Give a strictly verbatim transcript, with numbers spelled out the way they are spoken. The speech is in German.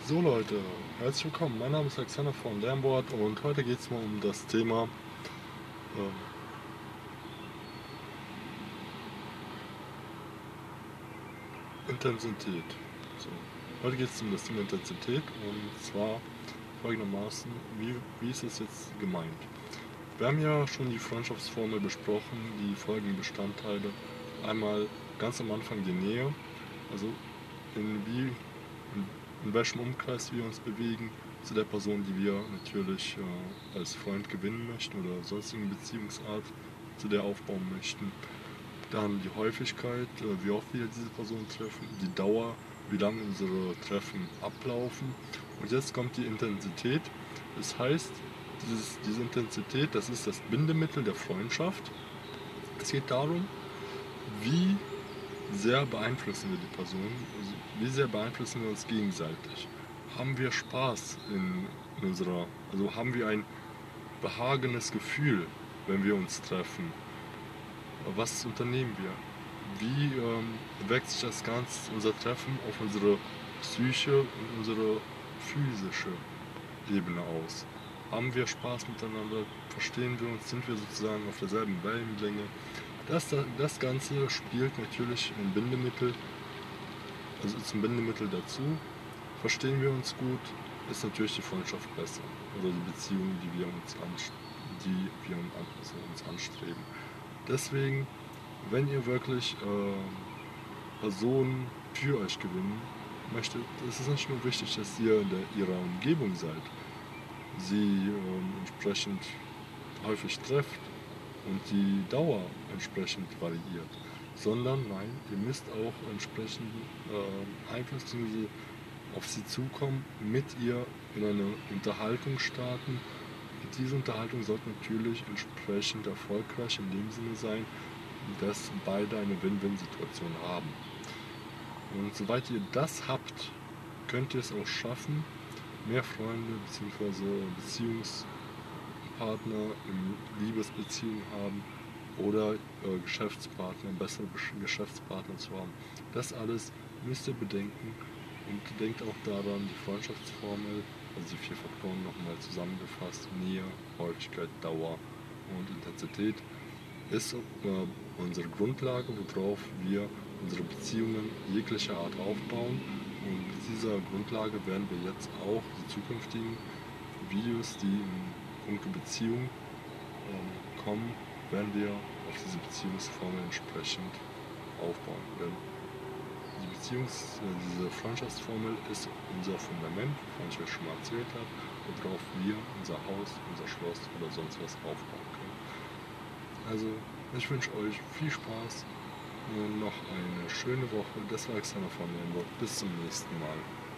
So Leute, herzlich willkommen. Mein Name ist Alexander von Lernboard und heute geht es mal um das Thema ähm, Intensität. So, heute geht es um das Thema Intensität und zwar folgendermaßen, wie, wie ist es jetzt gemeint? Wir haben ja schon die Freundschaftsformel besprochen, die folgenden Bestandteile. Einmal ganz am Anfang die Nähe, also in, wie, in, in welchem Umkreis wir uns bewegen zu der Person, die wir natürlich äh, als Freund gewinnen möchten oder sonstigen Beziehungsart zu der aufbauen möchten. Dann die Häufigkeit, äh, wie oft wir diese Person treffen, die Dauer, wie lange unsere Treffen ablaufen. Und jetzt kommt die Intensität. Das heißt, dieses, diese Intensität, das ist das Bindemittel der Freundschaft. Es geht darum, wie sehr beeinflussen wir die Person, also wie sehr beeinflussen wir uns gegenseitig. Haben wir Spaß in, in unserer, also haben wir ein behagenes Gefühl, wenn wir uns treffen? Was unternehmen wir? Wie ähm, wirkt sich das Ganze, unser Treffen, auf unsere Psyche und unsere physische Ebene aus? Haben wir Spaß miteinander? Verstehen wir uns? Sind wir sozusagen auf derselben Wellenlänge? Das, das Ganze spielt natürlich ein Bindemittel, also zum Bindemittel dazu. Verstehen wir uns gut, ist natürlich die Freundschaft besser. Oder die Beziehung, die wir uns, anst die wir also uns anstreben. Deswegen, wenn ihr wirklich äh, Personen für euch gewinnen möchtet, ist es nicht nur wichtig, dass ihr in der, ihrer Umgebung seid, sie ähm, entsprechend häufig trefft und die Dauer entsprechend variiert, sondern nein, ihr müsst auch entsprechend äh, Einfluss auf sie zukommen, mit ihr in eine Unterhaltung starten. Und diese Unterhaltung sollte natürlich entsprechend erfolgreich in dem Sinne sein, dass beide eine Win-Win-Situation haben. Und soweit ihr das habt, könnt ihr es auch schaffen, mehr Freunde bzw. Beziehungspartner in Liebesbeziehungen haben oder äh, Geschäftspartner, bessere Geschäftspartner zu haben. Das alles müsst ihr bedenken und denkt auch daran, die Freundschaftsformel, also die vier Faktoren nochmal zusammengefasst, Nähe, Häufigkeit, Dauer und Intensität, ist äh, unsere Grundlage, worauf wir unsere Beziehungen jeglicher Art aufbauen. Und mit dieser Grundlage werden wir jetzt auch die zukünftigen Videos, die in puncto Beziehung ähm, kommen, werden wir auf diese Beziehungsformel entsprechend aufbauen. Denn die Beziehungs-, äh, diese Freundschaftsformel ist unser Fundament, wovon ich euch schon mal erzählt habe, worauf wir unser Haus, unser Schloss oder sonst was aufbauen können. Also, ich wünsche euch viel Spaß und noch eine schöne Woche. Das war Alexander von Lemberg. Bis zum nächsten Mal.